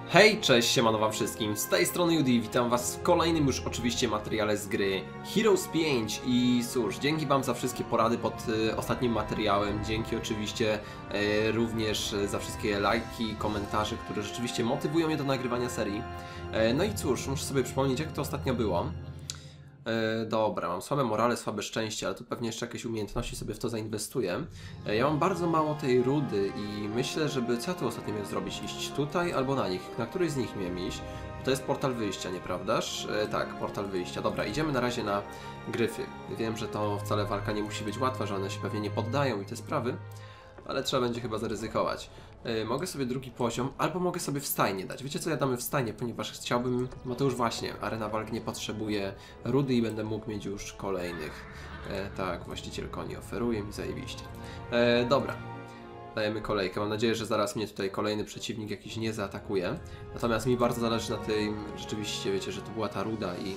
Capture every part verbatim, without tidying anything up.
Hej, cześć, siemano wam wszystkim, z tej strony Judy, witam was w kolejnym już oczywiście materiale z gry Heroes pięć i cóż, dzięki wam za wszystkie porady pod y, ostatnim materiałem, dzięki oczywiście y, również za wszystkie lajki, komentarze, które rzeczywiście motywują mnie do nagrywania serii. Y, no i cóż, muszę sobie przypomnieć, jak to ostatnio było. E, dobra, mam słabe morale, słabe szczęście, ale tu pewnie jeszcze jakieś umiejętności sobie w to zainwestuję. E, ja mam bardzo mało tej rudy i myślę, żeby... Co ja tu ostatnio miałem zrobić? Iść tutaj albo na nich? Na któryś z nich miałem iść? To jest portal wyjścia, nieprawdaż? E, tak, portal wyjścia. Dobra, idziemy na razie na gryfy. Wiem, że to wcale walka nie musi być łatwa, że one się pewnie nie poddają i te sprawy, ale trzeba będzie chyba zaryzykować. Yy, mogę sobie drugi poziom, albo mogę sobie w stajnie dać. Wiecie co, ja damy w stajnie, ponieważ chciałbym... No to już właśnie, arena walk nie potrzebuje rudy i będę mógł mieć już kolejnych. Yy, tak, właściciel koni oferuje mi, zajebiście. Yy, dobra, dajemy kolejkę. Mam nadzieję, że zaraz mnie tutaj kolejny przeciwnik jakiś nie zaatakuje. Natomiast mi bardzo zależy na tym, rzeczywiście, wiecie, że to była ta ruda i...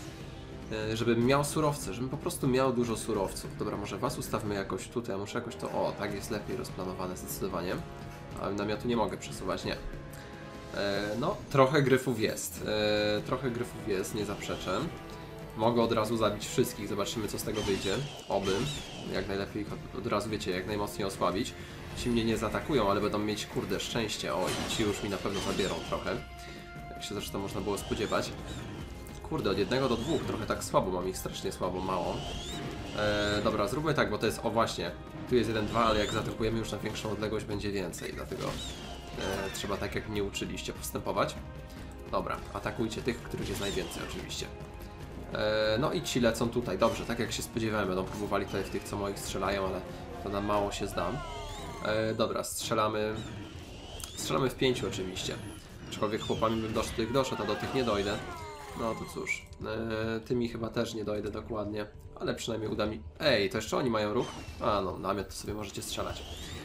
żebym miał surowce, żebym po prostu miał dużo surowców. Dobra, może was ustawmy jakoś tutaj, muszę jakoś to... O, tak jest lepiej rozplanowane zdecydowanie. Ale namiotu nie mogę przesuwać, nie. E, no, trochę gryfów jest. E, trochę gryfów jest, nie zaprzeczę. Mogę od razu zabić wszystkich, zobaczymy co z tego wyjdzie. Oby. Jak najlepiej ich od, od razu, wiecie, jak najmocniej osłabić. Ci mnie nie zaatakują, ale będą mieć, kurde, szczęście. O, i ci już mi na pewno zabierą trochę. Jak się zresztą można było spodziewać. Kurde, od jednego do dwóch, trochę tak słabo, mam ich strasznie słabo, mało. E, dobra, zróbmy tak, bo to jest, o właśnie, tu jest jeden dwa, ale jak zaatakujemy już na większą odległość będzie więcej, dlatego e, trzeba tak jak mnie uczyliście postępować. Dobra, atakujcie tych, których jest najwięcej oczywiście. E, no i ci lecą tutaj, dobrze, tak jak się spodziewałem, będą próbowali tutaj w tych, co moich strzelają, ale to na mało się zdam. E, dobra, strzelamy, strzelamy w pięciu oczywiście, aczkolwiek chłopami bym doszedł do tych doszedł, a do tych nie dojdę. No to cóż, e, tymi chyba też nie dojdę dokładnie, ale przynajmniej uda mi... Ej, to jeszcze oni mają ruch? A no, namiot to sobie możecie strzelać.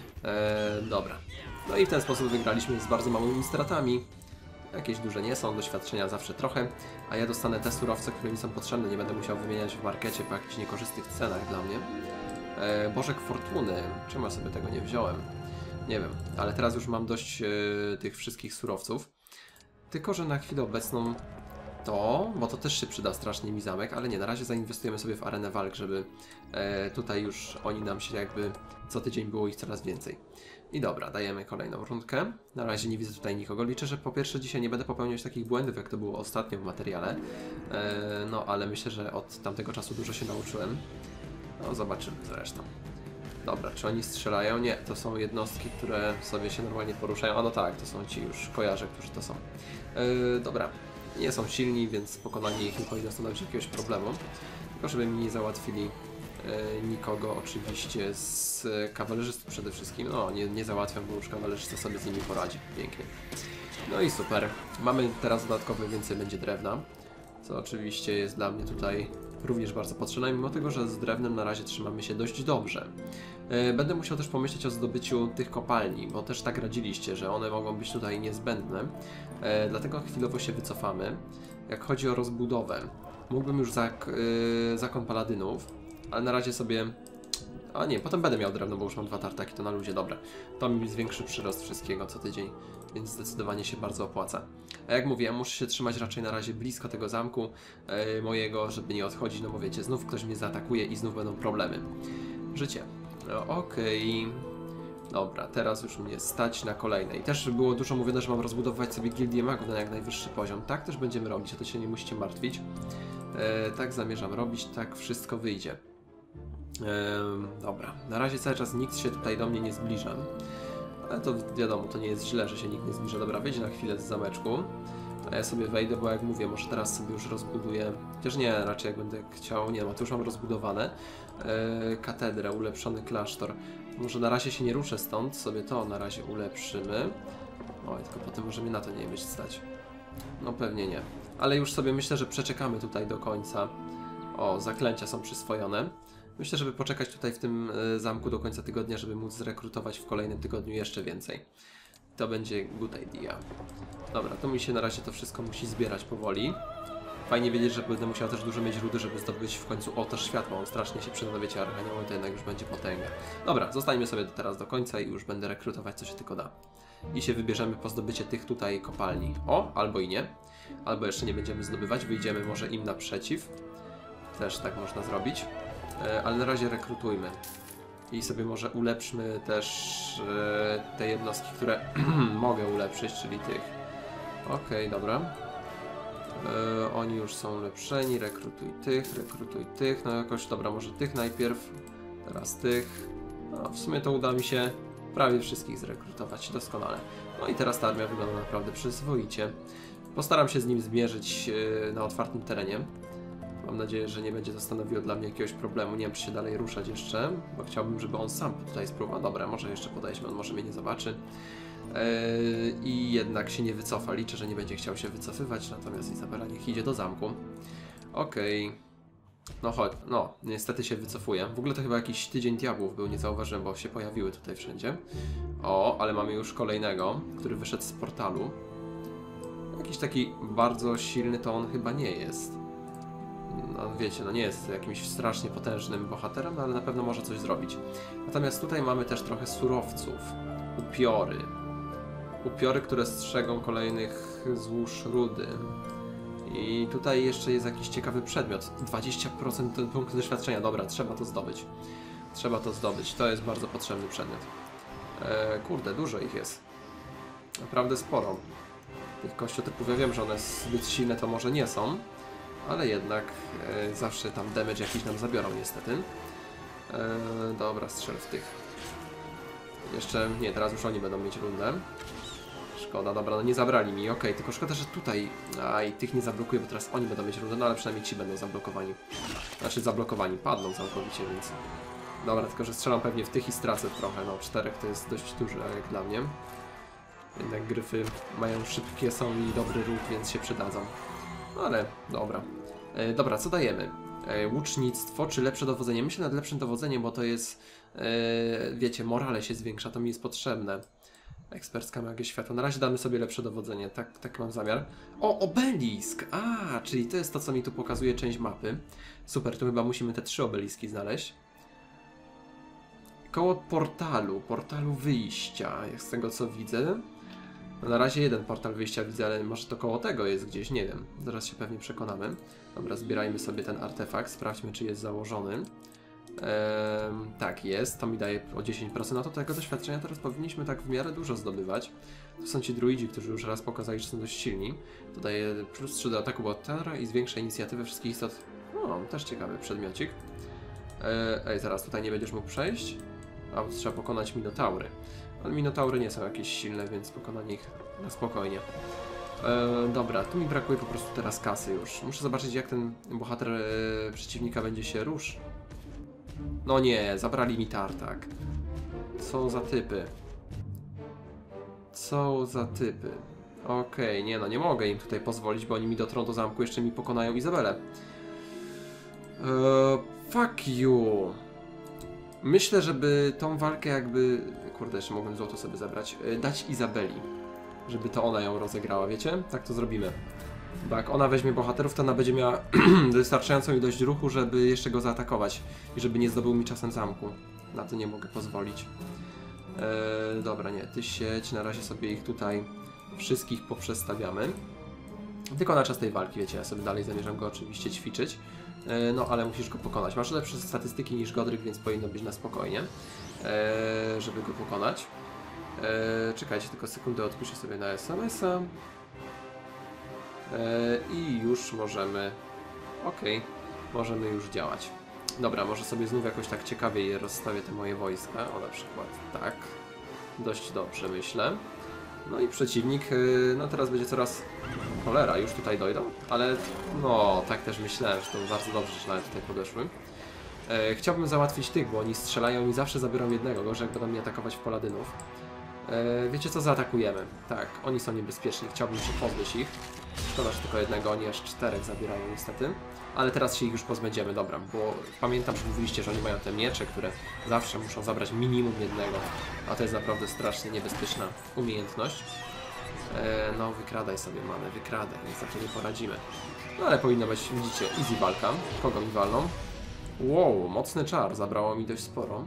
E, dobra. No i w ten sposób wygraliśmy z bardzo małymi stratami. Jakieś duże nie są, doświadczenia zawsze trochę, a ja dostanę te surowce, które mi są potrzebne, nie będę musiał wymieniać w markecie po jakichś niekorzystnych cenach dla mnie. E, Bożek Fortuny, czemu ja sobie tego nie wziąłem? Nie wiem, ale teraz już mam dość e, tych wszystkich surowców. Tylko że na chwilę obecną to, bo to też się przyda strasznie mi zamek, ale nie, na razie zainwestujemy sobie w arenę walk, żeby e, tutaj już oni nam się jakby co tydzień było ich coraz więcej. I dobra, dajemy kolejną rundkę. Na razie nie widzę tutaj nikogo. Liczę, że po pierwsze dzisiaj nie będę popełniać takich błędów, jak to było ostatnio w materiale. E, no, ale myślę, że od tamtego czasu dużo się nauczyłem. No, zobaczymy zresztą. Dobra, czy oni strzelają? Nie, to są jednostki, które sobie się normalnie poruszają. A no tak, to są ci już kojarze, którzy to są. E, dobra. Nie są silni, więc pokonanie ich nie powinno stanowić jakiegoś problemu. Tylko żeby mi nie załatwili e, nikogo oczywiście z e, kawalerzystów przede wszystkim. No, nie, nie załatwiam, bo już kawalerzysta sobie z nimi poradzi. Pięknie. No i super. Mamy teraz dodatkowe więcej będzie drewna, co oczywiście jest dla mnie tutaj również bardzo potrzebne, mimo tego, że z drewnem na razie trzymamy się dość dobrze. E, będę musiał też pomyśleć o zdobyciu tych kopalni, bo też tak radziliście, że one mogą być tutaj niezbędne. E, dlatego chwilowo się wycofamy. Jak chodzi o rozbudowę, mógłbym już zak e, zakon paladynów, ale na razie sobie... A nie, potem będę miał drewno, bo już mam dwa tartaki, to na luzie, dobra. To mi zwiększy przyrost wszystkiego co tydzień, więc zdecydowanie się bardzo opłaca. A jak mówiłem, muszę się trzymać raczej na razie blisko tego zamku e, mojego, żeby nie odchodzić, no bo wiecie, znów ktoś mnie zaatakuje i znów będą problemy. Życie. No, okej. Okay. Dobra, teraz już mnie stać na kolejne. I też było dużo mówione, że mam rozbudowywać sobie gildię magów na jak najwyższy poziom. Tak też będziemy robić, o to się nie musicie martwić. E, tak zamierzam robić, tak wszystko wyjdzie. Ehm, dobra, na razie cały czas nikt się tutaj do mnie nie zbliża. Ale to wiadomo, to nie jest źle, że się nikt nie zbliża. Dobra, wyjdzie na chwilę z zameczku. A ja sobie wejdę, bo jak mówię, może teraz sobie już rozbuduję. Chociaż nie, raczej jak będę chciał, nie ma, to już mam rozbudowane. Eee, katedrę, ulepszony klasztor. Może na razie się nie ruszę stąd, sobie to na razie ulepszymy. Oj, tylko potem może mnie na to nie mieć stać. No pewnie nie. Ale już sobie myślę, że przeczekamy tutaj do końca. O, zaklęcia są przyswojone. Myślę, żeby poczekać tutaj w tym y, zamku do końca tygodnia, żeby móc zrekrutować w kolejnym tygodniu jeszcze więcej. To będzie good idea. Dobra, to mi się na razie to wszystko musi zbierać powoli. Fajnie wiedzieć, że będę musiał też dużo mieć rudy, żeby zdobyć w końcu ołtarz światła. On strasznie się przyda, wiecie, archanioły to jednak już będzie potęga. Dobra, zostańmy sobie teraz do końca i już będę rekrutować, co się tylko da. I się wybierzemy po zdobycie tych tutaj kopalni. O, albo i nie. Albo jeszcze nie będziemy zdobywać, wyjdziemy może im naprzeciw. Też tak można zrobić. E, ale na razie rekrutujmy. I sobie może ulepszmy też e, te jednostki, które mogę ulepszyć, czyli tych. Okej, okay, dobra. E, oni już są ulepszeni, rekrutuj tych, rekrutuj tych. No jakoś, dobra, może tych najpierw, teraz tych. No, w sumie to uda mi się prawie wszystkich zrekrutować, doskonale. No i teraz ta armia wygląda naprawdę przyzwoicie. Postaram się z nim zmierzyć e, na otwartym terenie. Mam nadzieję, że nie będzie to stanowiło dla mnie jakiegoś problemu. Nie wiem, czy się dalej ruszać jeszcze, bo chciałbym, żeby on sam tutaj spróbował. Dobra, może jeszcze podejdźmy, on może mnie nie zobaczy. Yy, I jednak się nie wycofa. Liczę, że nie będzie chciał się wycofywać, natomiast Izabela niech idzie do zamku. Okej. Okay. No chodź, no, niestety się wycofuje. W ogóle to chyba jakiś tydzień diabłów był, nie zauważyłem, bo się pojawiły tutaj wszędzie. O, ale mamy już kolejnego, który wyszedł z portalu. Jakiś taki bardzo silny to on chyba nie jest. No wiecie, no nie jest jakimś strasznie potężnym bohaterem, no, ale na pewno może coś zrobić. Natomiast tutaj mamy też trochę surowców. Upiory. Upiory, które strzegą kolejnych złóż rudy. I tutaj jeszcze jest jakiś ciekawy przedmiot. dwadzieścia procent punktu doświadczenia. Dobra, trzeba to zdobyć. Trzeba to zdobyć. To jest bardzo potrzebny przedmiot. Eee, kurde, dużo ich jest. Naprawdę sporo. Tych kościotypów, ja wiem, że one zbyt silne to może nie są. Ale jednak e, zawsze tam damage jakiś nam zabiorą niestety. E, dobra, strzel w tych. Jeszcze, nie, teraz już oni będą mieć rundę. Szkoda, dobra, no nie zabrali mi, okej, okay, tylko szkoda, że tutaj, a i tych nie zablokuję, bo teraz oni będą mieć rundę, no ale przynajmniej ci będą zablokowani. Znaczy zablokowani, padną całkowicie, więc... Dobra, tylko że strzelam pewnie w tych i stracę trochę, no czterech to jest dość duży, jak dla mnie. Jednak gryfy mają szybkie są i dobry ruch, więc się przydadzą. No ale, dobra. E, dobra, co dajemy? E, łucznictwo czy lepsze dowodzenie? Myślę nad lepszym dowodzeniem, bo to jest, e, wiecie, morale się zwiększa, to mi jest potrzebne. Ekspercka magia światła. Na razie damy sobie lepsze dowodzenie, tak, tak mam zamiar. O, obelisk! A, czyli to jest to, co mi tu pokazuje część mapy. Super, tu chyba musimy te trzy obeliski znaleźć. Koło portalu, portalu wyjścia, z tego co widzę. No na razie jeden portal wyjścia widzę, ale może to koło tego jest gdzieś, nie wiem. Zaraz się pewnie przekonamy. Dobra, zbierajmy sobie ten artefakt, sprawdźmy, czy jest założony. Ehm, tak, jest, to mi daje o dziesięć procent, no to tego doświadczenia teraz powinniśmy tak w miarę dużo zdobywać. To są ci druidzi, którzy już raz pokazali, że są dość silni. To daje plus trzy do ataku Botara i zwiększa inicjatywę wszystkich istot. No, też ciekawy przedmiocik. Eee, ej, zaraz, tutaj nie będziesz mógł przejść? A, trzeba pokonać minotaury. Ale minotaury nie są jakieś silne, więc pokonanie ich na spokojnie. E, dobra, tu mi brakuje po prostu teraz kasy już. Muszę zobaczyć, jak ten bohater e, przeciwnika będzie się rusz. No nie, zabrali mi tartak. Co za typy. Co za typy. Okej, okay, nie no, nie mogę im tutaj pozwolić, bo oni mi dotrą do zamku, jeszcze mi pokonają Izabelę. E, fuck you. Myślę, żeby tą walkę jakby... Kurde, jeszcze mogłem złoto sobie zabrać. Dać Izabeli. Żeby to ona ją rozegrała, wiecie? Tak to zrobimy. Bo jak ona weźmie bohaterów, to ona będzie miała wystarczającą ilość ruchu, żeby jeszcze go zaatakować. I żeby nie zdobył mi czasem zamku. Na to nie mogę pozwolić. Eee, dobra, nie. Ty sieć. Na razie sobie ich tutaj wszystkich poprzestawiamy. Tylko na czas tej walki, wiecie. Ja sobie dalej zamierzam go oczywiście ćwiczyć. No, ale musisz go pokonać. Masz lepsze statystyki niż Godryk, więc powinno być na spokojnie, eee, żeby go pokonać. Eee, czekajcie, tylko sekundę, odpiszę sobie na es em es a. Eee, I już możemy... Okej, okay, możemy już działać. Dobra, może sobie znów jakoś tak ciekawie je rozstawię te moje wojska. O, na przykład tak. Dość dobrze, myślę. No i przeciwnik, no teraz będzie coraz... Cholera, już tutaj dojdą, ale no, tak też myślałem, że to bardzo dobrze, że nawet tutaj podeszły. E, chciałbym załatwić tych, bo oni strzelają i zawsze zabiorą jednego, gorzej jak będą mnie atakować w paladynów. E, wiecie co, zaatakujemy. Tak, oni są niebezpieczni, chciałbym się pozbyć ich. Szkoda, że tylko jednego, oni aż czterech zabierają niestety. Ale teraz się ich już pozbędziemy, dobra, bo pamiętam, że mówiliście, że oni mają te miecze, które zawsze muszą zabrać minimum jednego. A to jest naprawdę strasznie niebezpieczna umiejętność. E, no wykradaj sobie manę, wykradaj, nic na to nie poradzimy. No ale powinno być, widzicie, easy walka. Kogo mi walną? Wow, mocny czar, zabrało mi dość sporo.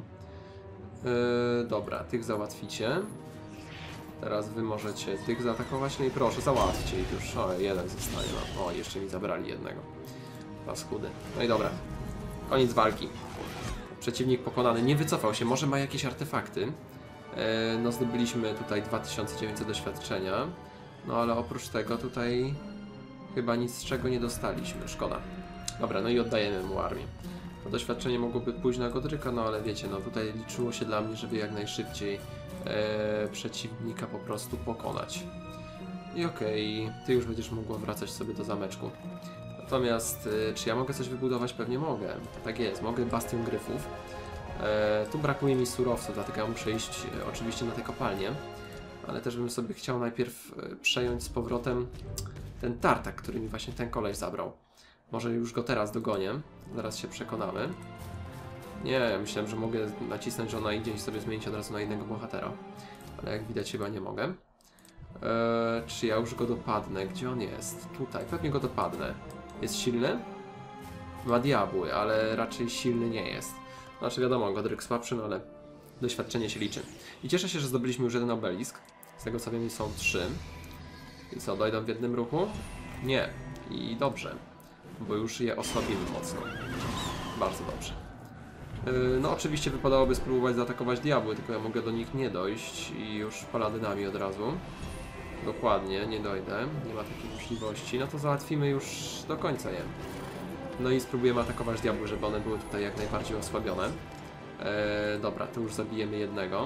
E, dobra, tych załatwicie. Teraz wy możecie tych zaatakować, no i proszę, załatwcie ich już. O, jeden zostaje, no. O, jeszcze mi zabrali jednego. Paskudy. No i dobra. Koniec walki. Przeciwnik pokonany. Nie wycofał się, może ma jakieś artefakty. E, no zdobyliśmy tutaj dwa tysiące dziewięćset doświadczenia. No ale oprócz tego tutaj chyba nic z czego nie dostaliśmy. Szkoda. Dobra, no i oddajemy mu armię. To doświadczenie mogłoby pójść na Godryka, no ale wiecie, no tutaj liczyło się dla mnie, żeby jak najszybciej e, przeciwnika po prostu pokonać. I okej, okay, ty już będziesz mogła wracać sobie do zameczku. Natomiast e, czy ja mogę coś wybudować? Pewnie mogę. Tak jest, mogę bastion gryfów. E, tu brakuje mi surowców, dlatego ja muszę iść e, oczywiście na te kopalnie. Ale też bym sobie chciał najpierw e, przejąć z powrotem ten tartak, który mi właśnie ten koleś zabrał. Może już go teraz dogonię. Zaraz się przekonamy. Nie, myślałem, że mogę nacisnąć, że ona idzie i sobie zmienić od razu na innego bohatera. Ale jak widać chyba nie mogę. Eee, czy ja już go dopadnę? Gdzie on jest? Tutaj. Pewnie go dopadnę. Jest silny? Ma diabły, ale raczej silny nie jest. Znaczy wiadomo, Godryk słabszy, no ale doświadczenie się liczy. I cieszę się, że zdobyliśmy już jeden obelisk. Z tego co wiem są trzy. I co, dojdą w jednym ruchu? Nie. I dobrze. Bo już je osłabimy mocno. Bardzo dobrze. Yy, no oczywiście wypadałoby spróbować zaatakować diabły, tylko ja mogę do nich nie dojść i już paladynami od razu. Dokładnie, nie dojdę, nie ma takiej możliwości. No to załatwimy już do końca je. No i spróbujemy atakować diabły, żeby one były tutaj jak najbardziej osłabione. Yy, dobra, to już zabijemy jednego.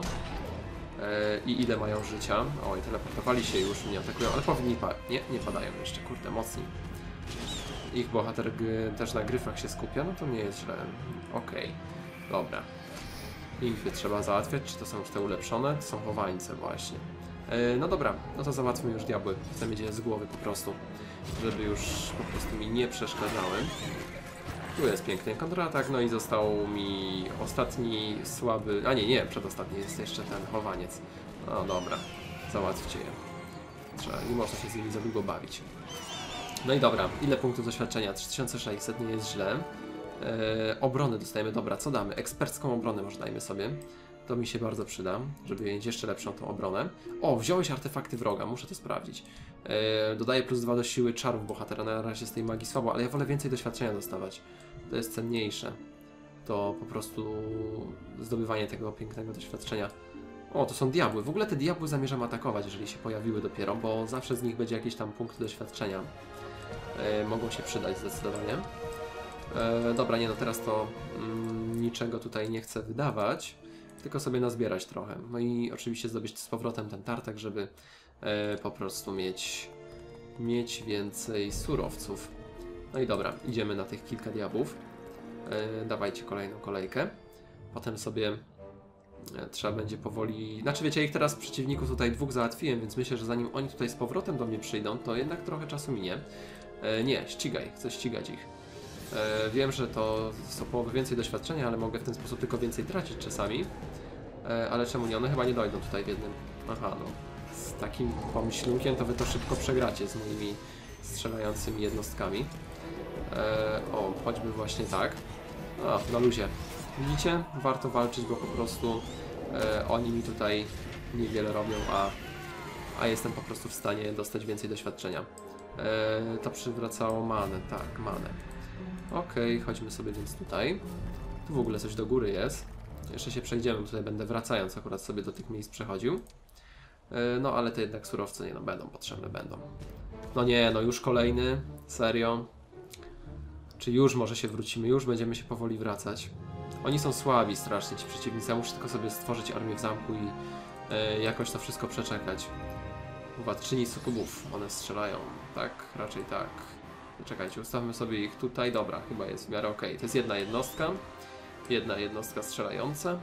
Yy, I ile mają życia? Oj, teleportowali się już, mnie atakują, ale powinni pa... Nie, nie padają jeszcze, kurde, mocni. Ich bohater też na gryfach się skupia, no to nie jest źle. Okej, okay. Dobra. Infy trzeba załatwiać, czy to są już te ulepszone? To są chowańce właśnie. Yy, no dobra, no to załatwmy już diabły. Chcę mieć je z głowy po prostu, żeby już po prostu mi nie przeszkadzały. Tu jest piękny kontratak, no i został mi ostatni słaby... A nie, nie, przedostatni jest jeszcze ten chowaniec. No dobra, załatwcie je. Trzeba, nie można się z nimi za długo bawić. No i dobra, ile punktów doświadczenia? trzy tysiące sześćset, nie jest źle. Eee, obrony dostajemy, dobra, co damy? Ekspercką obronę może dajmy sobie. To mi się bardzo przyda, żeby mieć jeszcze lepszą tą obronę. O, wziąłeś artefakty wroga, muszę to sprawdzić. Eee, dodaję plus dwa do siły czarów bohatera, na razie z tej magii słabo, ale ja wolę więcej doświadczenia dostawać. To jest cenniejsze. To po prostu zdobywanie tego pięknego doświadczenia. O, to są diabły. W ogóle te diabły zamierzam atakować, jeżeli się pojawiły dopiero, bo zawsze z nich będzie jakiś tam punkt doświadczenia. E, mogą się przydać zdecydowanie. E, dobra, nie no, teraz to mm, niczego tutaj nie chcę wydawać, tylko sobie nazbierać trochę. No i oczywiście zdobyć z powrotem ten tartak, żeby e, po prostu mieć, mieć więcej surowców. No i dobra, idziemy na tych kilka diabłów. E, dawajcie kolejną kolejkę. Potem sobie e, trzeba będzie powoli... Znaczy wiecie, ich teraz przeciwników tutaj dwóch załatwiłem, więc myślę, że zanim oni tutaj z powrotem do mnie przyjdą, to jednak trochę czasu minie. E, nie, ścigaj, chcę ścigać ich. E, wiem, że to jest o połowę więcej doświadczenia, ale mogę w ten sposób tylko więcej tracić czasami. E, ale czemu nie? One chyba nie dojdą tutaj w jednym. Aha, no. Z takim pomyślunkiem to wy to szybko przegracie z moimi strzelającymi jednostkami. E, o, choćby właśnie tak. A, na luzie. Widzicie? Warto walczyć, bo po prostu e, oni mi tutaj niewiele robią, a, a jestem po prostu w stanie dostać więcej doświadczenia. E, to przywracało manę, tak, manę. Okej, okay, chodźmy sobie więc tutaj. Tu w ogóle coś do góry jest. Jeszcze się przejdziemy, tutaj będę wracając akurat sobie do tych miejsc przechodził. E, no ale to jednak surowce nie no, będą potrzebne, będą. No nie, no już kolejny, serio. Czy już może się wrócimy, już będziemy się powoli wracać. Oni są słabi strasznie, ci przeciwnicy. Ja muszę tylko sobie stworzyć armię w zamku i e, jakoś to wszystko przeczekać. Władczyni sukubów, one strzelają, tak? Raczej tak. Czekajcie, ustawmy sobie ich tutaj. Dobra, chyba jest w miarę ok. To jest jedna jednostka. Jedna jednostka strzelająca.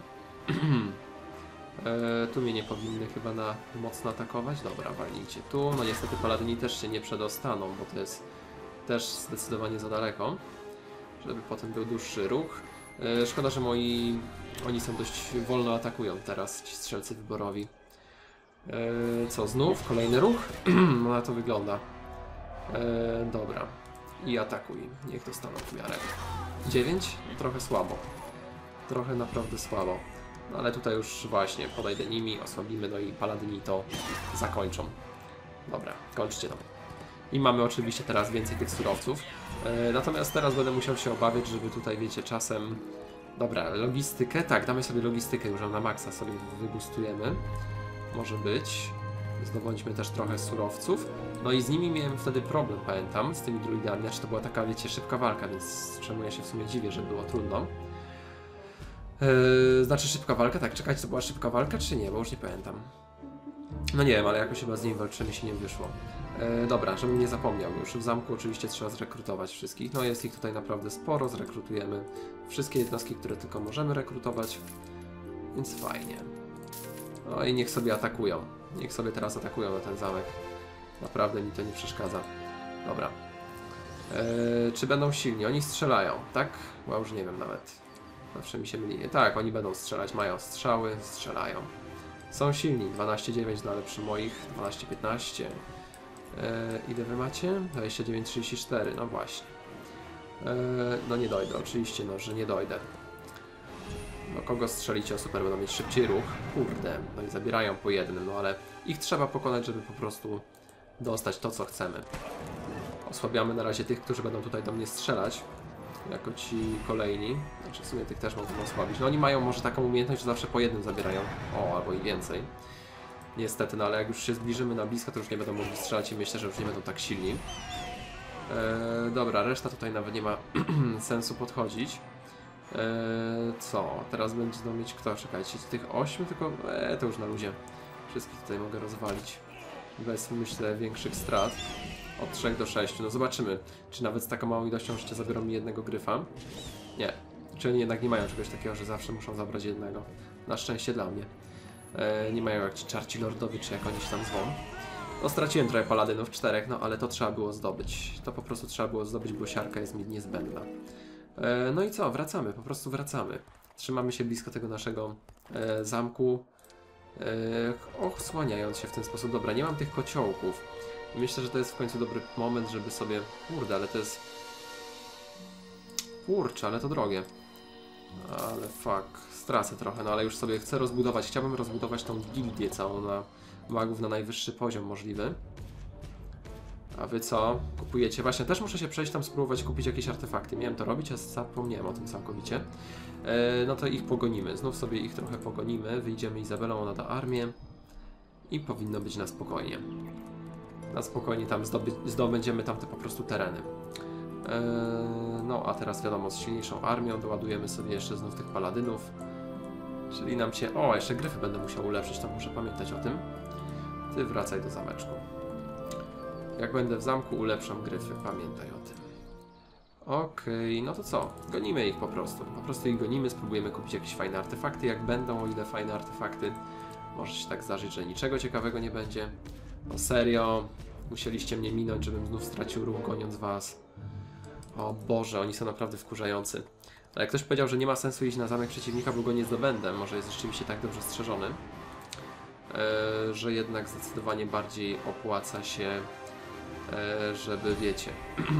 e, tu mnie nie powinny chyba na mocno atakować. Dobra, walnijcie tu. No niestety paladyni też się nie przedostaną, bo to jest też zdecydowanie za daleko, żeby potem był dłuższy ruch. E, szkoda, że moi... oni są dość wolno atakują teraz, ci strzelcy wyborowi. Eee, co, znów? Kolejny ruch? No na to wygląda. Eee, dobra. I atakuj. Niech dostaną w miarę. dziewięć? Trochę słabo. Trochę naprawdę słabo. No ale tutaj już właśnie podejdę nimi, osłabimy, no i paladyni to zakończą. Dobra, kończcie to. I mamy oczywiście teraz więcej tych surowców. Eee, natomiast teraz będę musiał się obawiać, żeby tutaj, wiecie, czasem... Dobra, logistykę, tak, damy sobie logistykę już na maksa sobie wybustujemy. Może być. Zdobądźmy też trochę surowców. No i z nimi miałem wtedy problem, pamiętam, z tymi druidami. Znaczy to była taka, wiecie, szybka walka, więc czemu ja się w sumie dziwię, że było trudno. Yy, znaczy szybka walka, tak, czekajcie, to była szybka walka czy nie, bo już nie pamiętam. No nie wiem, ale jakoś chyba z nimi walczymy, się nie wyszło. Yy, dobra, żebym nie zapomniał już. W zamku oczywiście trzeba zrekrutować wszystkich. No jest ich tutaj naprawdę sporo, zrekrutujemy wszystkie jednostki, które tylko możemy rekrutować. Więc fajnie. No i niech sobie atakują. Niech sobie teraz atakują na ten zamek. Naprawdę mi to nie przeszkadza. Dobra. Eee, czy będą silni? Oni strzelają, tak? Bo już nie wiem nawet. Zawsze mi się myli. Tak, oni będą strzelać. Mają strzały, strzelają. Są silni. dwanaście dziewięć, no ale przy moich dwanaście piętnaście. Eee, ile wy macie? dwadzieścia dziewięć trzydzieści cztery, no właśnie. Eee, no nie dojdę, oczywiście, no, że nie dojdę. No kogo strzelicie? O super, będą mieć szybciej ruch. Kurde, no i zabierają po jednym, no ale ich trzeba pokonać, żeby po prostu dostać to, co chcemy. Osłabiamy na razie tych, którzy będą tutaj do mnie strzelać. Jako ci kolejni. Znaczy w sumie tych też mogą osłabić. No oni mają może taką umiejętność, że zawsze po jednym zabierają. O, albo i więcej. Niestety, no ale jak już się zbliżymy na blisko, to już nie będą mogli strzelać i myślę, że już nie będą tak silni. Eee, dobra, reszta tutaj nawet nie ma sensu podchodzić. Eee, co? Teraz będzie to mieć kto? Czekajcie, tych ośmiu, tylko eee, to już na luzie. Wszystkich tutaj mogę rozwalić. Bez, myślę, większych strat. Od trzech do sześciu. No zobaczymy, czy nawet z taką małą ilością życia zabiorą mi jednego gryfa. Nie. Czy oni jednak nie mają czegoś takiego, że zawsze muszą zabrać jednego. Na szczęście dla mnie. Eee, nie mają jak ci czarci lordowie, czy jak oni się tam zwą. No straciłem trochę paladynów, czterech, no ale to trzeba było zdobyć. To po prostu trzeba było zdobyć, bo siarka jest mi niezbędna. E, no i co? Wracamy, po prostu wracamy. Trzymamy się blisko tego naszego e, zamku, e, osłaniając się w ten sposób. Dobra, nie mam tych kociołków. Myślę, że to jest w końcu dobry moment, żeby sobie... Kurde, ale to jest... Kurczę, ale to drogie. Ale fuck, stracę trochę, no ale już sobie chcę rozbudować. Chciałbym rozbudować tą gildię całą na magów na najwyższy poziom możliwy. A wy co? Kupujecie? Właśnie, też muszę się przejść tam, spróbować kupić jakieś artefakty. Miałem to robić, a zapomniałem o tym całkowicie. E, no to ich pogonimy. Znów sobie ich trochę pogonimy. Wyjdziemy Izabelą, ona da armię. I powinno być na spokojnie. Na spokojnie tam zdobędziemy tamte po prostu tereny. E, no a teraz wiadomo, z silniejszą armią doładujemy sobie jeszcze znów tych paladynów. Czyli nam się... O, jeszcze gryfy będę musiał ulepszyć, to muszę pamiętać o tym. Ty wracaj do zameczku. Jak będę w zamku, ulepszam gryfy, pamiętaj o tym. Okej, okay, no to co? Gonimy ich po prostu. Po prostu ich gonimy, spróbujemy kupić jakieś fajne artefakty. Jak będą, o ile fajne artefakty. Może się tak zdarzyć, że niczego ciekawego nie będzie. No serio, musieliście mnie minąć, żebym znów stracił ruch, goniąc was. O Boże, oni są naprawdę wkurzający. Ale ktoś powiedział, że nie ma sensu iść na zamek przeciwnika, bo go nie zdobędę. Może jest rzeczywiście tak dobrze strzeżony. Eee, że jednak zdecydowanie bardziej opłaca się, eee, żeby, wiecie...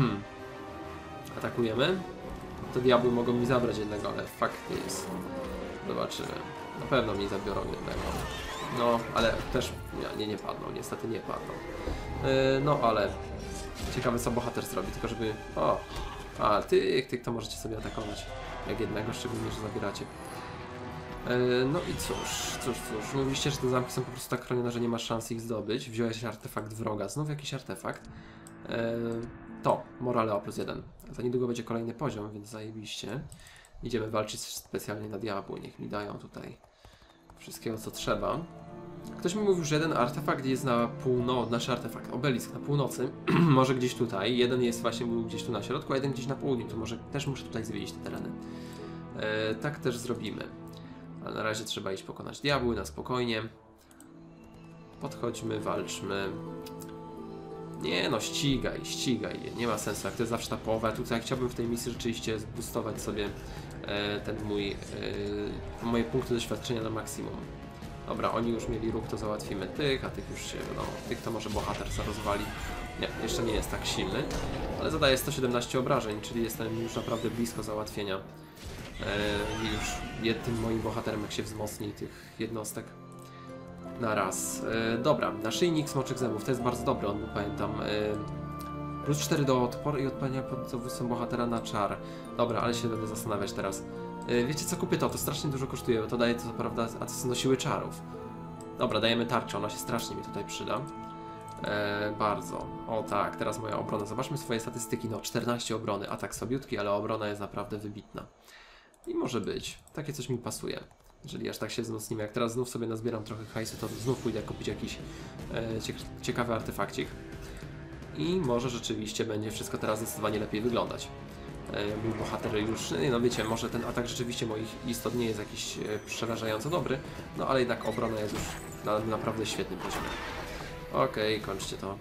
Atakujemy? To diabły mogą mi zabrać jednego, ale fakt nie jest. Zobaczymy. Na pewno mi zabiorą jednego. No, ale też nie, nie padną, niestety nie padną. Yy, no, ale ciekawe co bohater zrobi, tylko żeby... O! A, tych, tych to możecie sobie atakować. Jak jednego, szczególnie, że zabieracie. Yy, no i cóż, cóż, cóż. Mówiliście, że te zamki są po prostu tak chronione, że nie masz szans ich zdobyć. Wziąłeś artefakt wroga. Znów jakiś artefakt. Yy, to, morale o plus jeden. Za niedługo będzie kolejny poziom, więc zajebiście. Idziemy walczyć specjalnie na diabły. Niech mi dają tutaj wszystkiego, co trzeba. Ktoś mi mówił, że jeden artefakt jest na północy, nasz artefakt, obelisk na północy, może gdzieś tutaj. Jeden jest właśnie był gdzieś tu na środku, a jeden gdzieś na południu, to może też muszę tutaj zwiedzić te tereny. E, tak też zrobimy. Ale na razie trzeba iść pokonać diabły na spokojnie. Podchodźmy, walczmy. Nie no, ścigaj, ścigaj. Nie ma sensu, jak to jest zawsze ta połowa. Tutaj chciałbym w tej misji rzeczywiście zboostować sobie e, ten mój, e, moje punkty doświadczenia na maksimum. Dobra, oni już mieli ruch, to załatwimy tych, a tych już się, wiadomo, tych to może bohater se rozwali. Nie, jeszcze nie jest tak silny, ale zadaje sto siedemnaście obrażeń, czyli jestem już naprawdę blisko załatwienia. Eee, już jednym moim bohaterem, jak się wzmocni tych jednostek na raz. Eee, dobra, naszyjnik smoczych zębów, to jest bardzo dobry, on pamiętam. Eee, plus cztery do odporu i odpalenia pod dowództwem bohatera na czar. Dobra, ale się będę zastanawiać teraz. Eee, wiecie co, kupię to, to strasznie dużo kosztuje, bo to daje to prawda, a to są siły czarów. Dobra, dajemy tarczę, ona się strasznie mi tutaj przyda. Eee, bardzo. O tak, teraz moja obrona. Zobaczmy swoje statystyki. No, czternaście obrony, atak słabiutki, ale obrona jest naprawdę wybitna. I może być. Takie coś mi pasuje. Jeżeli aż tak się wzmocnimy. Jak teraz znów sobie nazbieram trochę hajsu, to znów pójdę kupić jakiś e, ciek ciekawy artefakcik. I może rzeczywiście będzie wszystko teraz zdecydowanie lepiej wyglądać. E, mój bohater już, no wiecie, może ten atak rzeczywiście moich istot nie jest jakiś e, przerażająco dobry, no ale jednak obrona jest już na naprawdę świetnym poziomie. Okej, okay, kończcie to.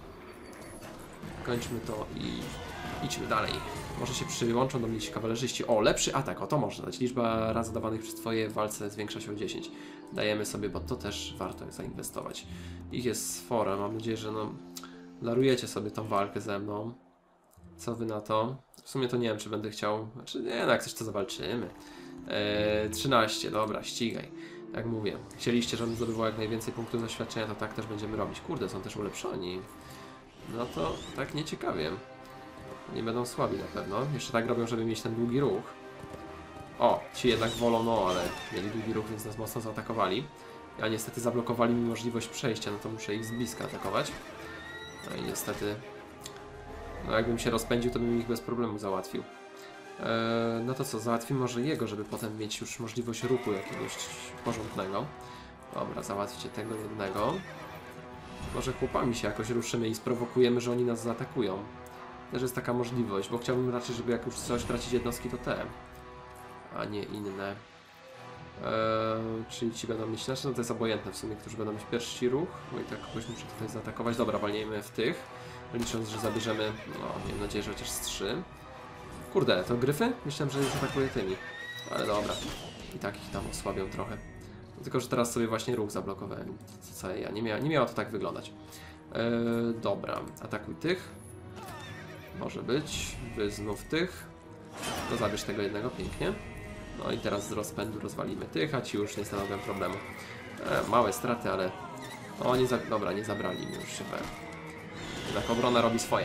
Kończmy to i idźmy dalej. Może się przyłączą do mnie ci kawalerzyści. O, lepszy atak, o to można dać. Liczba razy zadawanych przez twoje walce zwiększa się o dziesięć. Dajemy sobie, bo to też warto zainwestować. Ich jest sporo, mam nadzieję, że no darujecie sobie tą walkę ze mną. Co wy na to? W sumie to nie wiem, czy będę chciał... Znaczy nie, no jak coś to zawalczymy. Eee, trzynaście, dobra, ścigaj. Jak mówię, chcieliście, żebym zdobywał jak najwięcej punktów doświadczenia, to tak też będziemy robić. Kurde, są też ulepszoni. No to tak nieciekawie. Nie będą słabi na pewno. Jeszcze tak robią, żeby mieć ten długi ruch. O, ci jednak wolą, no ale mieli długi ruch, więc nas mocno zaatakowali. A niestety zablokowali mi możliwość przejścia, no to muszę ich z bliska atakować. No i niestety... No jakbym się rozpędził, to bym ich bez problemu załatwił. Eee, no to co, załatwimy może jego, żeby potem mieć już możliwość ruchu jakiegoś porządnego. Dobra, załatwcie tego jednego. Może chłopami się jakoś ruszymy i sprowokujemy, że oni nas zaatakują. Też jest taka możliwość, bo chciałbym raczej, żeby jak już coś tracić jednostki, to te, a nie inne. Eee, czyli ci będą mieć, znaczy no to jest obojętne w sumie, którzy będą mieć pierwszy ruch, bo i tak kogoś muszę tutaj zaatakować. Dobra, walniemy w tych, licząc, że zabierzemy, no miejmy nadzieję, że chociaż z trzy. Kurde, to gryfy? Myślałem, że już atakuje tymi, ale dobra, i tak ich tam osłabią trochę. Tylko, że teraz sobie właśnie ruch zablokowałem, co ja, nie, mia nie miało to tak wyglądać. Eee, dobra, atakuj tych. Może być, wy znów tych. No zabierz tego jednego, pięknie. No i teraz z rozpędu rozwalimy tych, a ci już nie stanowią problemu. E, małe straty, ale... O, nie za... Dobra, nie zabrali mi już się pewnie. Jednak obrona robi swoje.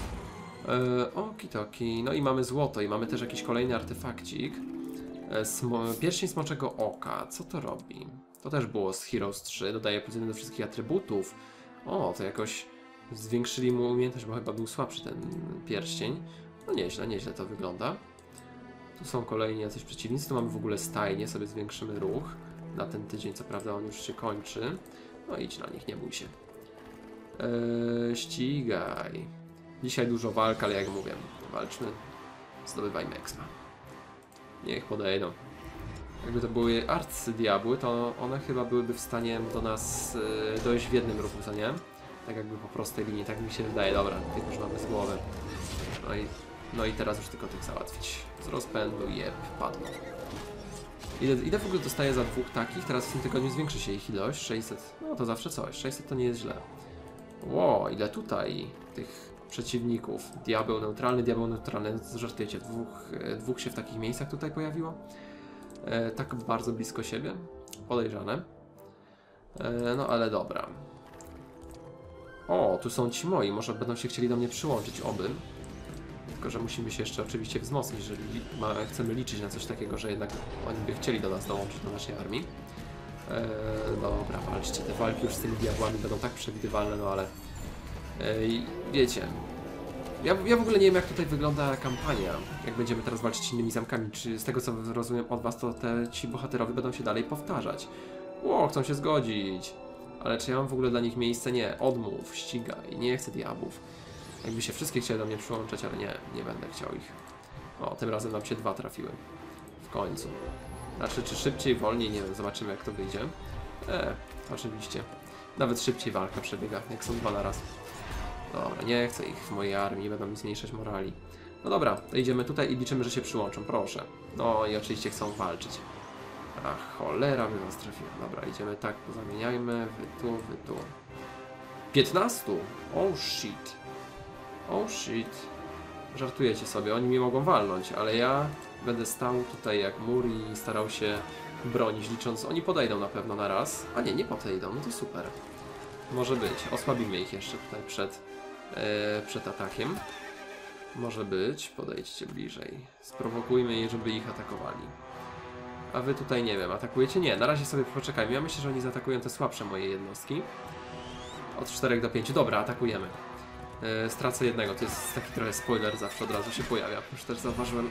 E, Okitoki. No i mamy złoto i mamy też jakiś kolejny artefakcik. E, smo... Pierścień smoczego oka. Co to robi? To też było z Heroes trzy. Dodaje plus jeden do wszystkich atrybutów. O, to jakoś... Zwiększyli mu umiejętność, bo chyba był słabszy ten pierścień. No nieźle, nieźle to wygląda. Tu są kolejni jacyś przeciwnicy, tu mamy w ogóle stajnie, sobie zwiększymy ruch. Na ten tydzień, co prawda on już się kończy. No idź na nich, nie bój się. Eee, ścigaj. Dzisiaj dużo walk, ale jak mówię, walczmy. Zdobywajmy expa. Niech podejdą. Jakby to były arcydiabły, to one chyba byłyby w stanie do nas yy, dojść w jednym ruchu, co nie? Tak jakby po prostej linii, tak mi się wydaje. Dobra, tych już mamy z głowy. No i, no i teraz już tylko tych załatwić. Z rozpędu, jeb, padło. Ile, ile w ogóle dostaję za dwóch takich? Teraz w tym tygodniu zwiększy się ich ilość. sześćset, no to zawsze coś. sześćset to nie jest źle. Ło, ile tutaj tych przeciwników. Diabeł neutralny, diabeł neutralny. Żartujecie, dwóch, dwóch się w takich miejscach tutaj pojawiło. E, tak bardzo blisko siebie. Podejrzane. E, no ale dobra. O, tu są ci moi, może będą się chcieli do mnie przyłączyć, oby. Tylko, że musimy się jeszcze oczywiście wzmocnić, jeżeli ma, chcemy liczyć na coś takiego, że jednak oni by chcieli do nas dołączyć, do naszej armii. Eee, dobra, walczcie, te walki już z tymi diabłami będą tak przewidywalne, no ale... Eee, wiecie... Ja, ja w ogóle nie wiem, jak tutaj wygląda kampania, jak będziemy teraz walczyć z innymi zamkami. Czy z tego, co rozumiem od was, to te, ci bohaterowie będą się dalej powtarzać. Ło, chcą się zgodzić. Ale czy ja mam w ogóle dla nich miejsce? Nie. Odmów, ścigaj. Nie chcę diabłów. Jakby się wszystkie chcieli do mnie przyłączać, ale nie, nie będę chciał ich. O, tym razem nam się dwa trafiły. W końcu. Znaczy, czy szybciej, wolniej, nie wiem, zobaczymy jak to wyjdzie. Eee, oczywiście. Nawet szybciej walka przebiega, jak są dwa na raz. Dobra, nie chcę ich w mojej armii, będą mi zmniejszać morali. No dobra, to idziemy tutaj i liczymy, że się przyłączą, proszę. No i oczywiście chcą walczyć. A cholera, by nas trafiła. Dobra, idziemy tak, zamieniajmy. Wy tu, wy tu. piętnaście! Oh shit. Oh shit. Żartujecie sobie, oni mnie mogą walnąć, ale ja będę stał tutaj jak mur i starał się bronić, licząc... Oni podejdą na pewno na raz. A nie, nie podejdą, no to super. Może być. Osłabimy ich jeszcze tutaj przed, e, przed atakiem. Może być. Podejdźcie bliżej. Sprowokujmy je, żeby ich atakowali. A wy tutaj, nie wiem, atakujecie? Nie, na razie sobie poczekajmy. Ja myślę, że oni zaatakują te słabsze moje jednostki. Od czterech do pięciu. Dobra, atakujemy. E, stracę jednego. To jest taki trochę spoiler, zawsze od razu się pojawia. Już też zauważyłem.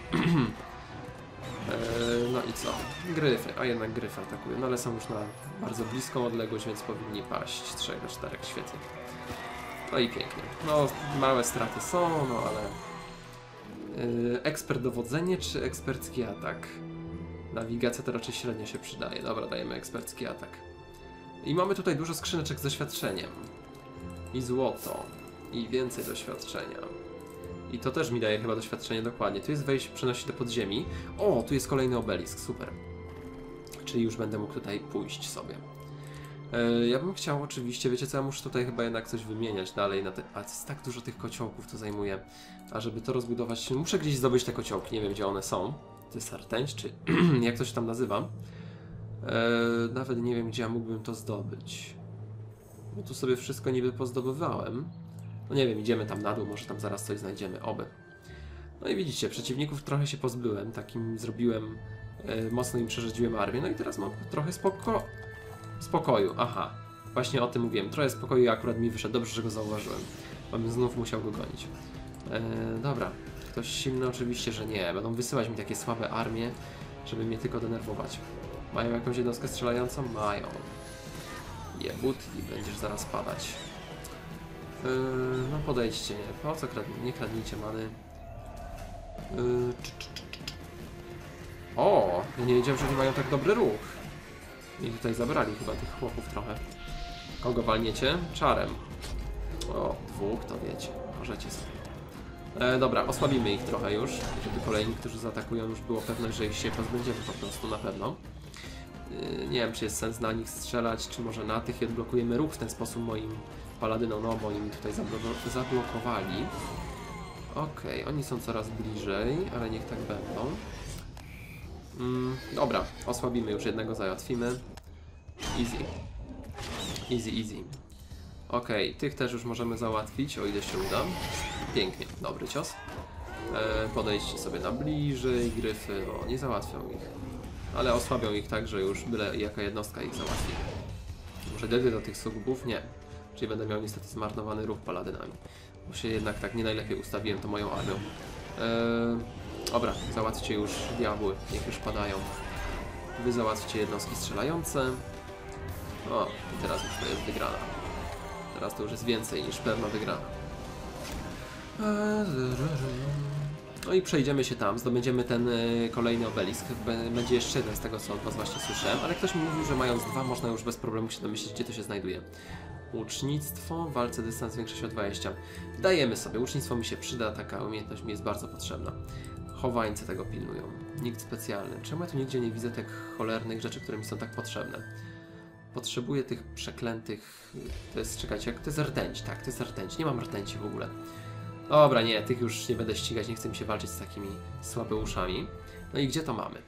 e, no i co? Gryfy. A jednak gryfy atakują. No ale są już na bardzo bliską odległość, więc powinni paść. trzech do czterech. Świetnie. No i pięknie. No, małe straty są, no ale... Yy, ekspert dowodzenie czy ekspercki atak? Nawigacja to raczej średnio się przydaje. Dobra, dajemy ekspercki atak. I mamy tutaj dużo skrzyneczek z doświadczeniem. I złoto. I więcej doświadczenia. I to też mi daje chyba doświadczenie dokładnie. Tu jest wejść, przenosić do podziemi. O, tu jest kolejny obelisk, super. Czyli już będę mógł tutaj pójść sobie. Ja bym chciał oczywiście, wiecie co, ja muszę tutaj chyba jednak coś wymieniać dalej na te... A jest tak dużo tych kociołków, to zajmuje. A żeby to rozbudować, muszę gdzieś zdobyć te kociołki, nie wiem gdzie one są. To jest rtęć, czy jak to się tam nazywa. Eee, nawet nie wiem gdzie ja mógłbym to zdobyć. Bo tu sobie wszystko niby pozdobywałem. No nie wiem, idziemy tam na dół, może tam zaraz coś znajdziemy, oby. No i widzicie, przeciwników trochę się pozbyłem, takim zrobiłem, e, mocno im przerzedziłem armię, no i teraz mam trochę spoko... spokoju. Aha, właśnie o tym mówiłem, trochę spokoju i akurat mi wyszedł, dobrze, że go zauważyłem, bo bym znów musiał go gonić. E, dobra, ktoś silny oczywiście, że nie, będą wysyłać mi takie słabe armie, żeby mnie tylko denerwować. Mają jakąś jednostkę strzelającą? Mają. Jebut i będziesz zaraz padać. Yy, no podejdźcie, nie, po co kradnij, nie kradnijcie many. Yy, cz, cz, cz, cz. O, ja nie wiedziałem, że oni mają tak dobry ruch. I tutaj zabrali chyba tych chłopów trochę. Kogo walniecie? Czarem. O, dwóch, to wiecie, możecie sobie. E, dobra, osłabimy ich trochę już, żeby kolejni, którzy zaatakują, już było pewność, że ich się pozbędziemy po prostu, na pewno. E, nie wiem, czy jest sens na nich strzelać, czy może na tych i odblokujemy ruch w ten sposób moim paladynom, no bo oni mi tutaj zablo- zablokowali. Okej, okay, oni są coraz bliżej, ale niech tak będą. Mm, dobra, osłabimy już jednego, załatwimy. Easy. Easy, easy. Okej, okay, tych też już możemy załatwić, o ile się uda. Pięknie, dobry cios. E, podejdźcie sobie na bliżej, gryfy, o, nie załatwią ich. Ale osłabią ich tak, że już byle jaka jednostka ich załatwi. Może dojdę do tych sugubów? Nie. Czyli będę miał niestety zmarnowany ruch paladynami. Bo się jednak tak nie najlepiej ustawiłem tą moją armią. E, dobra, załatwcie już diabły, niech już padają. Wy załatwcie jednostki strzelające. O, i teraz już to jest wygrana. Teraz to już jest więcej niż pewna wygrana. No i przejdziemy się tam, zdobędziemy ten y, kolejny obelisk. Będzie jeszcze jeden z tego, co od was właśnie słyszałem, ale ktoś mi mówił, że mając dwa można już bez problemu się domyślić, gdzie to się znajduje. Łucznictwo, walce dystans większość o dwadzieścia. Dajemy sobie, łucznictwo mi się przyda, taka umiejętność mi jest bardzo potrzebna. Chowańcy tego pilnują. Nikt specjalny. Czemu ja tu nigdzie nie widzę tych cholernych rzeczy, które mi są tak potrzebne? Potrzebuję tych przeklętych... To jest, czekajcie, jak to jest rtęć, tak, to jest rtęć, nie mam rtęci w ogóle. Dobra, nie, tych już nie będę ścigać, nie chcę mi się walczyć z takimi słabeuszami. No i gdzie to mamy?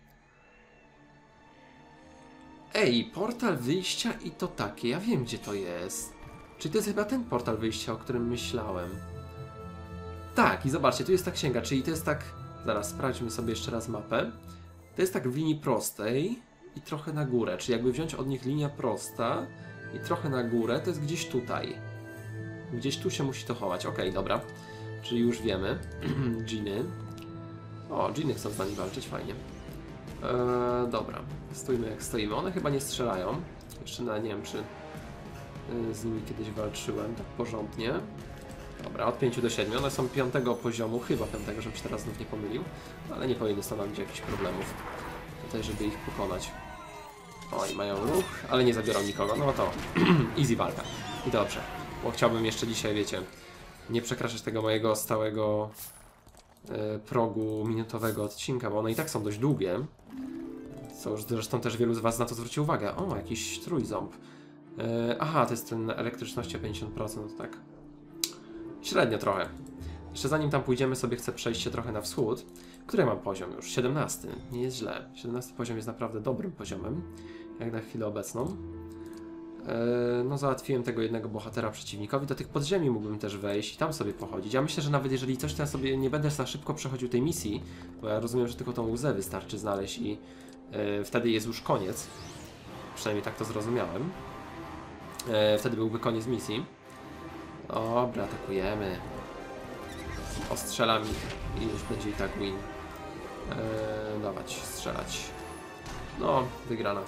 Ej, portal wyjścia i to takie, ja wiem gdzie to jest. Czyli to jest chyba ten portal wyjścia, o którym myślałem. Tak, i zobaczcie, tu jest ta księga, czyli to jest tak... Zaraz, sprawdźmy sobie jeszcze raz mapę. To jest tak w linii prostej i trochę na górę, czyli jakby wziąć od nich linia prosta i trochę na górę, to jest gdzieś tutaj. Gdzieś tu się musi to chować, okej, okay, dobra. Czyli już wiemy. Dżiny. O, dżiny chcą z nami walczyć, fajnie. Eee, dobra, stoimy jak stoimy. One chyba nie strzelają. Jeszcze na, nie wiem czy yy, z nimi kiedyś walczyłem tak porządnie. Dobra, od pięciu do siedmiu. One są piątego poziomu, chyba piątego, żebym się teraz znów nie pomylił. Ale nie powinny stanowić jakichś problemów tutaj, żeby ich pokonać. O, i mają ruch, ale nie zabiorą nikogo. No to easy walka. I dobrze. Bo chciałbym jeszcze dzisiaj, wiecie, nie przekraczać tego mojego stałego e, progu minutowego odcinka, bo one i tak są dość długie. Co już zresztą też wielu z was na to zwróci uwagę. O, jakiś trójząb. Yy, aha, to jest ten elektryczności o pięćdziesiąt procent, tak. Średnio trochę. Jeszcze zanim tam pójdziemy, sobie chcę przejść się trochę na wschód. Który mam poziom już? siedemnasty. Nie jest źle. siedemnasty poziom jest naprawdę dobrym poziomem. Jak na chwilę obecną. Yy, no załatwiłem tego jednego bohatera przeciwnikowi. Do tych podziemi mógłbym też wejść i tam sobie pochodzić. Ja myślę, że nawet jeżeli coś, to ja sobie nie będę za szybko przechodził tej misji, bo ja rozumiem, że tylko tą łzę wystarczy znaleźć i yy, wtedy jest już koniec. Przynajmniej tak to zrozumiałem. Yy, wtedy byłby koniec misji. Dobra, atakujemy. Ostrzelam ich i już będzie i tak win. Eee, dawać, strzelać. No, wygrana.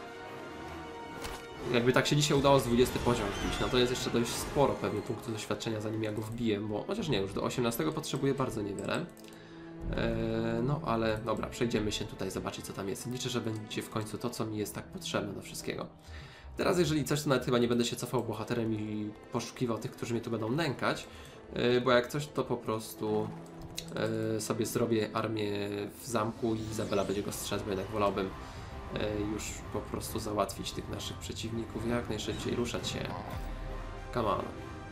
Jakby tak się dzisiaj udało z dwudziestego poziom wbić, no to jest jeszcze dość sporo pewnie punktów doświadczenia, zanim ja go wbiję, bo chociaż nie, już do osiemnastego potrzebuję bardzo niewiele. Eee, no ale dobra, przejdziemy się tutaj, zobaczyć co tam jest. Liczę, że będzie w końcu to, co mi jest tak potrzebne do wszystkiego. Teraz jeżeli coś, to nawet chyba nie będę się cofał bohaterem i poszukiwał tych, którzy mnie tu będą nękać, yy, bo jak coś, to po prostu yy, sobie zrobię armię w zamku i Izabela będzie go strzec, bo jednak wolałbym yy, już po prostu załatwić tych naszych przeciwników jak najszybciej, ruszać się. Come on.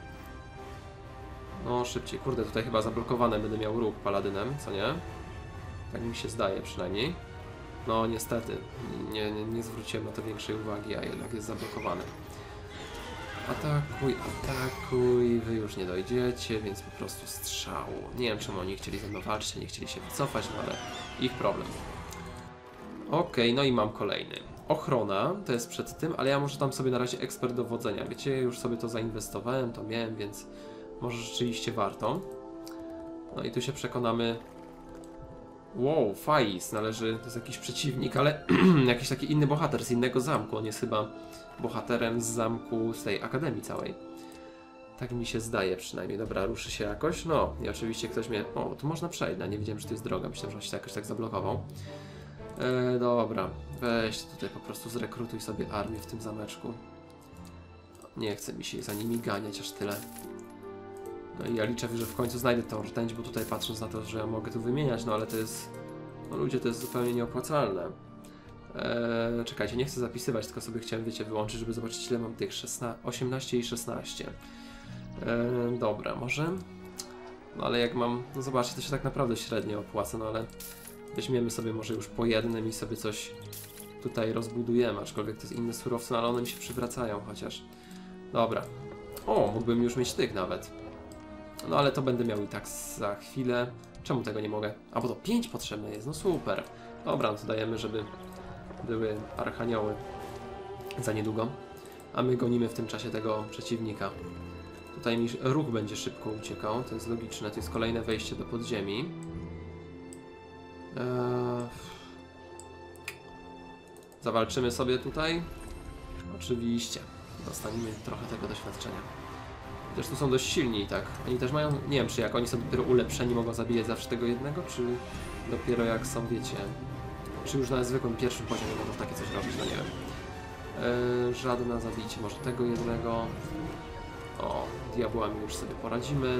No szybciej, kurde, tutaj chyba zablokowane będę miał ruch paladynem, co nie? Tak mi się zdaje przynajmniej. No niestety, nie, nie, nie zwróciłem na to większej uwagi, a jednak jest zablokowany. Atakuj, atakuj, wy już nie dojdziecie, więc po prostu strzał. Nie wiem czemu oni chcieli ze mną walczyć, nie chcieli się wycofać, no ale ich problem. Okej, no i mam kolejny. Ochrona, to jest przed tym, ale ja muszę tam sobie na razie ekspert dowodzenia. Wiecie, już sobie to zainwestowałem, to miałem, więc może rzeczywiście warto. No i tu się przekonamy. Wow, Faiz należy, to jest jakiś przeciwnik, ale jakiś taki inny bohater z innego zamku. On jest chyba bohaterem z zamku, z tej akademii całej. Tak mi się zdaje przynajmniej. Dobra, ruszy się jakoś. No i oczywiście ktoś mnie... O, tu można przejść, no, nie wiedziałem, że to jest droga. Myślałem, że on się jakoś tak zablokował. E, dobra, weź tutaj po prostu zrekrutuj sobie armię w tym zameczku. Nie chce mi się za nimi ganiać aż tyle. No i ja liczę, że w końcu znajdę tą rtęć, bo tutaj patrząc na to, że ja mogę tu wymieniać, no ale to jest... No ludzie, to jest zupełnie nieopłacalne. Eee, czekajcie, nie chcę zapisywać, tylko sobie chciałem, wiecie, wyłączyć, żeby zobaczyć ile mam tych. szesnaście, osiemnaście i szesnaście. Eee, dobra, może? No ale jak mam... No zobaczcie, to się tak naprawdę średnio opłaca, no ale... Weźmiemy sobie może już po jednym i sobie coś tutaj rozbudujemy, aczkolwiek to jest inne surowce, no ale one mi się przywracają chociaż. Dobra. O, mógłbym już mieć tych nawet. No ale to będę miał i tak za chwilę. Czemu tego nie mogę? A bo to pięć potrzebne jest, no super. Dobra, no to dajemy, żeby były archanioły za niedługo. A my gonimy w tym czasie tego przeciwnika. Tutaj mi ruch będzie szybko uciekał, to jest logiczne. To jest kolejne wejście do podziemi. Eee... Zawalczymy sobie tutaj. Oczywiście. Dostaniemy trochę tego doświadczenia. Też tu są dość silni i tak. Oni też mają, nie wiem czy jak oni są dopiero ulepszeni, mogą zabijać zawsze tego jednego, czy dopiero jak są, wiecie, czy już na zwykłym pierwszym poziomie mogą takie coś robić, no nie wiem. Eee, żadna zabicie, może tego jednego. O, diabłami już sobie poradzimy.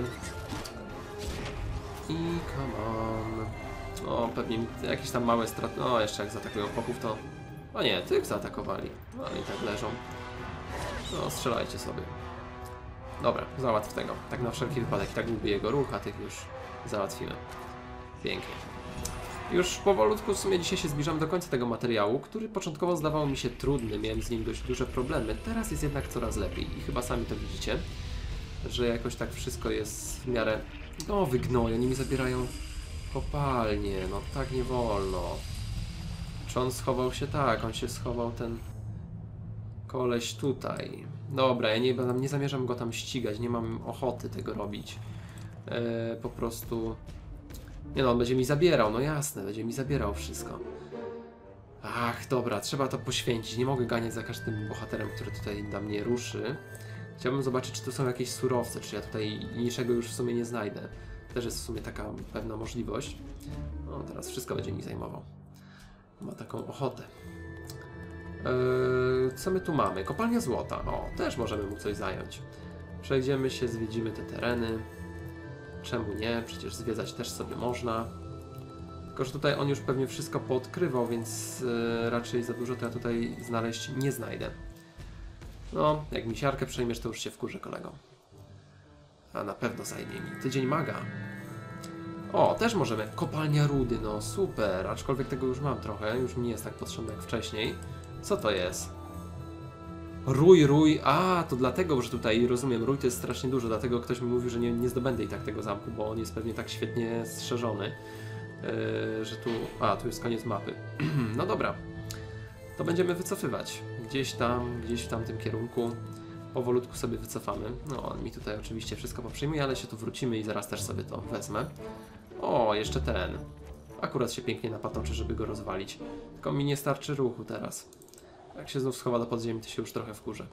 I come on. O, pewnie jakieś tam małe straty, no jeszcze jak zaatakują popów to... O nie, tych zaatakowali, no i tak leżą. No, strzelajcie sobie. Dobra, załatw tego. Tak na wszelki wypadek. I tak byłby jego ruch, a tych już załatwimy. Pięknie. Już powolutku w sumie dzisiaj się zbliżam do końca tego materiału, który początkowo zdawał mi się trudny, miałem z nim dość duże problemy. Teraz jest jednak coraz lepiej i chyba sami to widzicie, że jakoś tak wszystko jest w miarę... No, wygnoje, oni mi zabierają kopalnię, no tak nie wolno. Czy on schował się? Tak, on się schował, ten koleś tutaj. Dobra, ja nie, nie zamierzam go tam ścigać, nie mam ochoty tego robić. Eee, po prostu... Nie no, on będzie mi zabierał, no jasne, będzie mi zabierał wszystko. Ach, dobra, trzeba to poświęcić, nie mogę ganiać za każdym bohaterem, który tutaj na mnie ruszy. Chciałbym zobaczyć, czy tu są jakieś surowce, czy ja tutaj niczego już w sumie nie znajdę. Też jest w sumie taka pewna możliwość. No, teraz wszystko będzie mi zajmował. Ma taką ochotę. Eee, co my tu mamy? Kopalnia złota. O, też możemy mu coś zająć. Przejdziemy się, zwiedzimy te tereny. Czemu nie? Przecież zwiedzać też sobie można. Tylko że tutaj on już pewnie wszystko poodkrywał, więc yy, raczej za dużo to ja tutaj znaleźć nie znajdę. No, jak mi siarkę przejmiesz, to już się wkurzę, kolego. A na pewno zajmie mi tydzień maga. O, też możemy. Kopalnia rudy, no super. Aczkolwiek tego już mam trochę, już mi nie jest tak potrzebne jak wcześniej. Co to jest? Rój, rój. A, to dlatego, że tutaj, rozumiem, rój to jest strasznie dużo, dlatego ktoś mi mówił, że nie, nie zdobędę i tak tego zamku, bo on jest pewnie tak świetnie strzeżony, yy, że tu... A, tu jest koniec mapy. No dobra. To będziemy wycofywać. Gdzieś tam, gdzieś w tamtym kierunku. Powolutku sobie wycofamy. No, on mi tutaj oczywiście wszystko poprzyjmuje, ale się tu wrócimy i zaraz też sobie to wezmę. O, jeszcze ten. Akurat się pięknie napatoczy, żeby go rozwalić. Tylko mi nie starczy ruchu teraz. Jak się znów schowa do podziemi, to się już trochę wkurzę.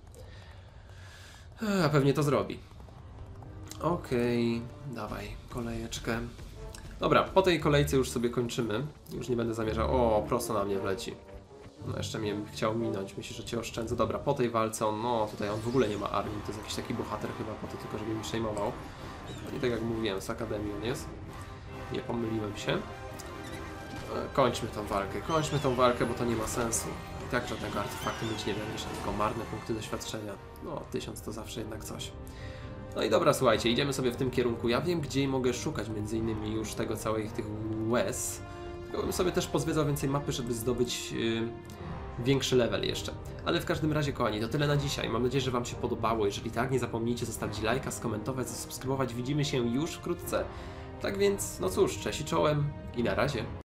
A pewnie to zrobi. Okej, okay, dawaj kolejeczkę. Dobra, po tej kolejce już sobie kończymy. Już nie będę zamierzał... O, prosto na mnie wleci. No jeszcze mnie chciał minąć, myślę, że cię oszczędzę. Dobra, po tej walce on, no tutaj on w ogóle nie ma armii, to jest jakiś taki bohater chyba po to tylko, żeby mi przejmował. I tak jak mówiłem, z Akademii on jest. Nie pomyliłem się. Kończmy tą walkę, kończmy tą walkę, bo to nie ma sensu. I tak żadnego artefaktu być nie będzie, tylko marne punkty doświadczenia. No, tysiąc to zawsze jednak coś. No i dobra, słuchajcie, idziemy sobie w tym kierunku. Ja wiem, gdzie mogę szukać między innymi już tego całych tych łez. Tylko bym sobie też pozwiedzał więcej mapy, żeby zdobyć yy, większy level jeszcze. Ale w każdym razie, kochani, to tyle na dzisiaj. Mam nadzieję, że Wam się podobało. Jeżeli tak, nie zapomnijcie zostawić lajka, skomentować, zasubskrybować. Widzimy się już wkrótce. Tak więc, no cóż, cześć i czołem i na razie.